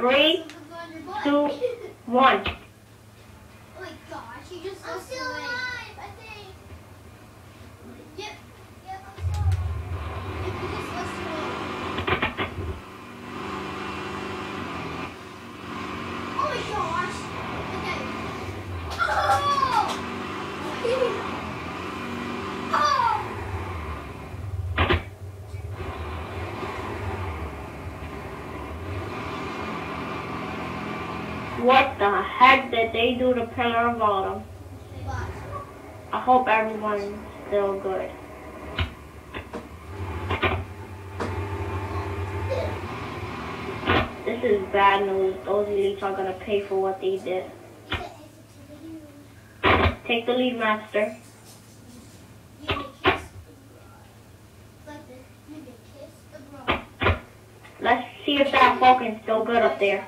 3, 2, 1. Oh my gosh, you just I'm still alive, I think. Yep, I'm still alive. You just lost away. Oh my gosh. Okay. Oh! Oh! What the heck did they do to Pillar of Autumn? I hope everyone's still good. This is bad news. Those elites are gonna pay for what they did. Take the lead, Master. Let's see if that Falcon's still good up there.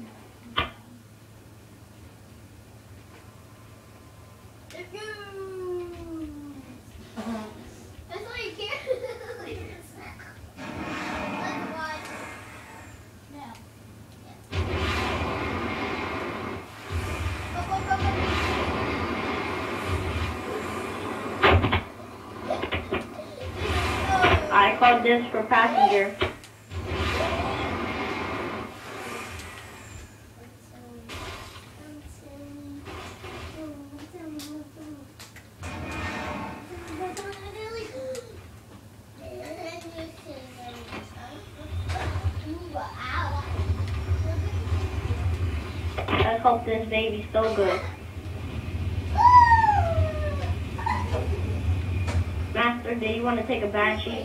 I called this for passenger. Let's hope this baby's still good. Master, do you want to take a Banshee?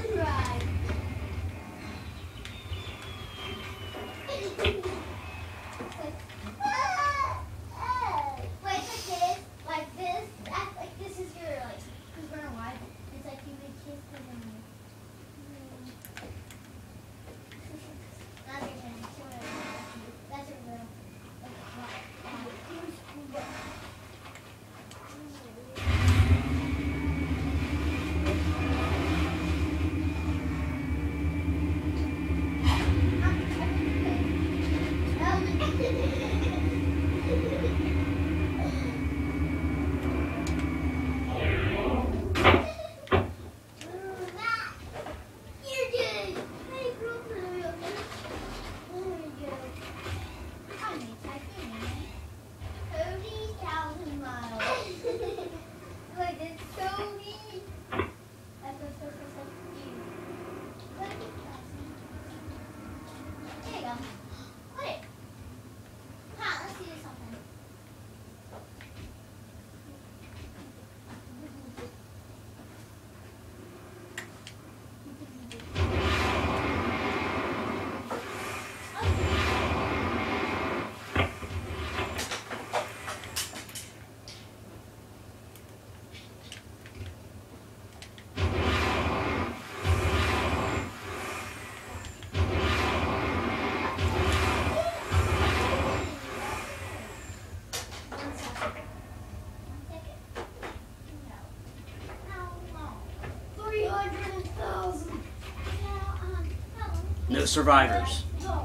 No survivors.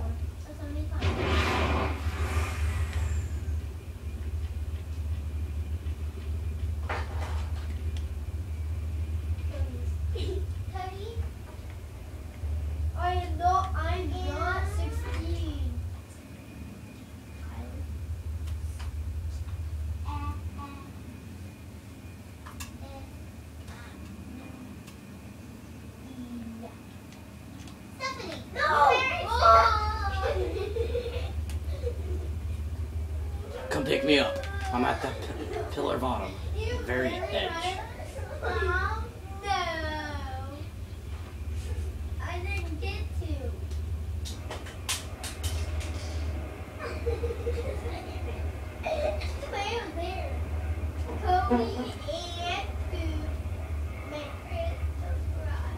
I'm not 16. Stephanie, no! Come pick me up. I'm at that Pillar of Autumn. Very edge. No. I didn't get to. It's way up there. Cody and food. Make it subscribe.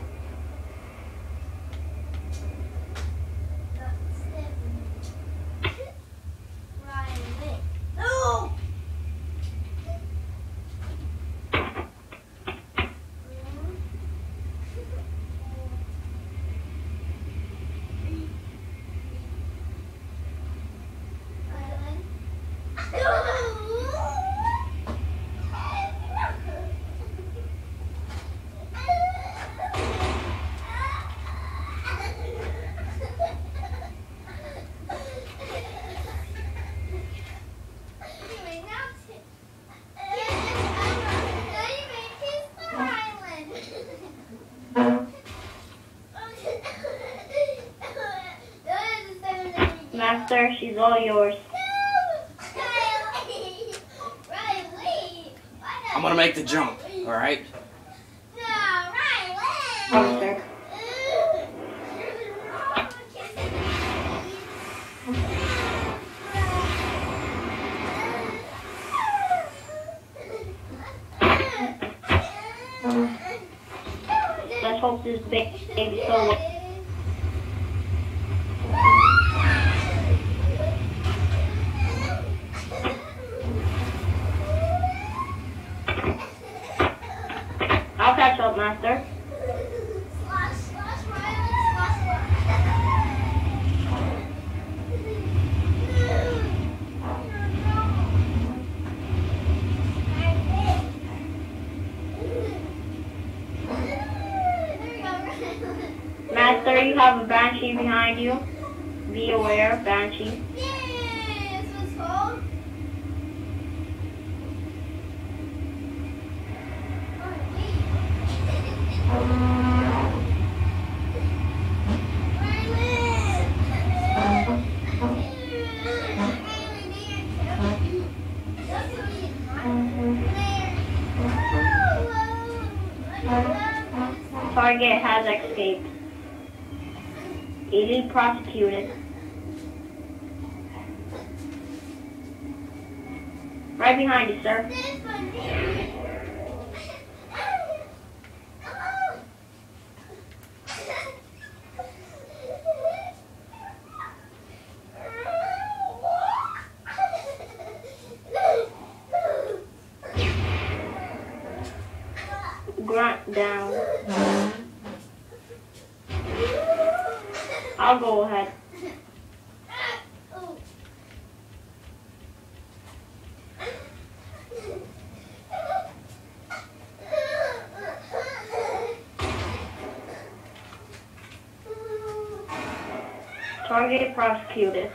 That's Stephanie. Riley. No! Master, she's all yours. I'm gonna make the jump, alright? Master. Let's hope this baby solo. I'll catch up, Master. Master, you have a Banshee behind you. Be aware, Banshee. Target has escaped. Elite prosecuted. Right behind you, sir. Grunt down. I'll go ahead. Target prosecuted.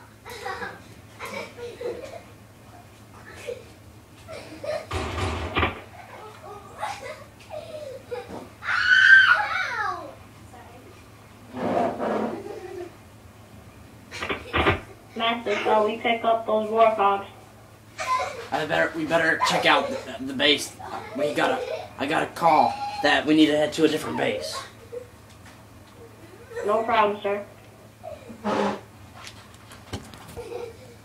Master, shall we pick up those warthogs? We better check out the base. I got a call that we need to head to a different base. No problem, sir.